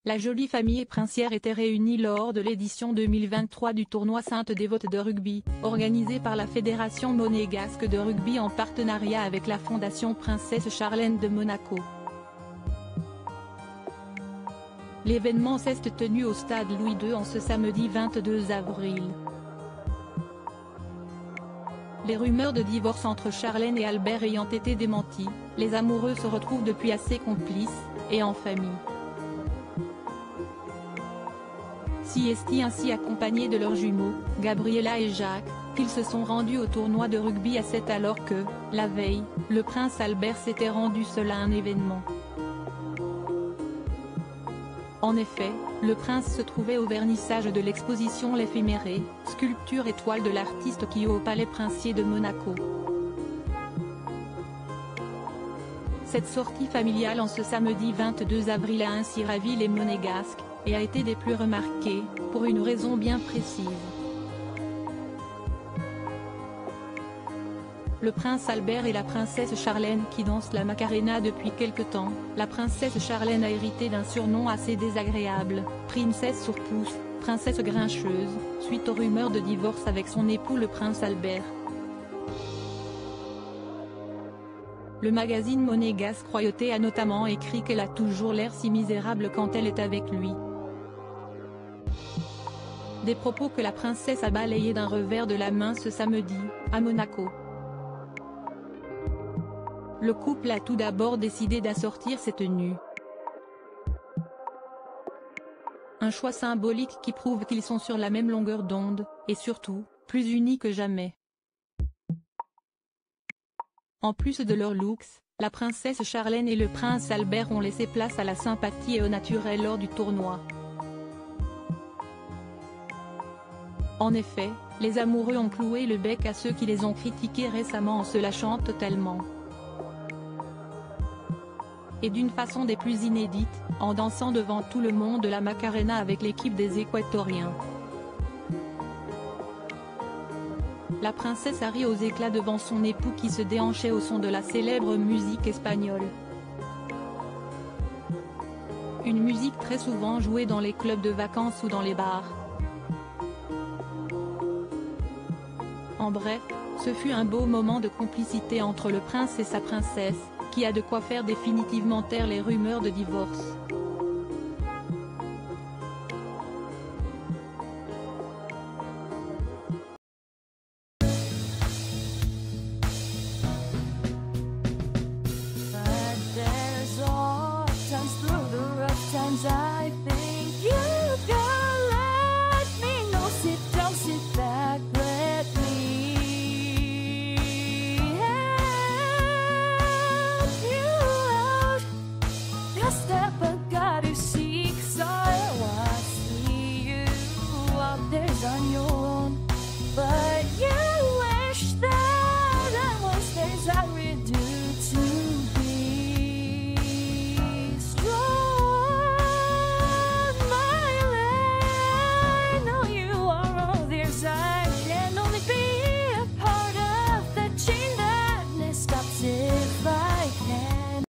La jolie famille princière était réunie lors de l'édition 2023 du tournoi Sainte Dévote de rugby, organisé par la Fédération monégasque de rugby en partenariat avec la Fondation Princesse Charlène de Monaco. L'événement s'est tenu au stade Louis II en ce samedi 22 avril. Les rumeurs de divorce entre Charlène et Albert ayant été démenties, les amoureux se retrouvent depuis assez complices, et en famille. Ainsi accompagnés de leurs jumeaux, Gabriella et Jacques, qu'ils se sont rendus au tournoi de rugby à 7 alors que, la veille, le prince Albert s'était rendu seul à un événement. En effet, le prince se trouvait au vernissage de l'exposition L'Éphéméré, sculpture étoile de l'artiste Kyo au Palais Princier de Monaco. Cette sortie familiale en ce samedi 22 avril a ainsi ravi les Monégasques, et a été des plus remarquées, pour une raison bien précise. Le prince Albert et la princesse Charlène qui dansent la Macarena depuis quelque temps. La princesse Charlène a hérité d'un surnom assez désagréable, Princesse Sourpuss, princesse grincheuse, suite aux rumeurs de divorce avec son époux le prince Albert. Le magazine monégasque Royauté a notamment écrit qu'elle a toujours l'air si misérable quand elle est avec lui. Des propos que la princesse a balayés d'un revers de la main ce samedi, à Monaco. Le couple a tout d'abord décidé d'assortir ses tenues. Un choix symbolique qui prouve qu'ils sont sur la même longueur d'onde, et surtout, plus unis que jamais. En plus de leurs looks, la princesse Charlène et le prince Albert ont laissé place à la sympathie et au naturel lors du tournoi. En effet, les amoureux ont cloué le bec à ceux qui les ont critiqués récemment en se lâchant totalement. Et d'une façon des plus inédites, en dansant devant tout le monde la Macarena avec l'équipe des Équatoriens. La princesse a ri aux éclats devant son époux qui se déhanchait au son de la célèbre musique espagnole. Une musique très souvent jouée dans les clubs de vacances ou dans les bars. En bref, ce fut un beau moment de complicité entre le prince et sa princesse, qui a de quoi faire définitivement taire les rumeurs de divorce.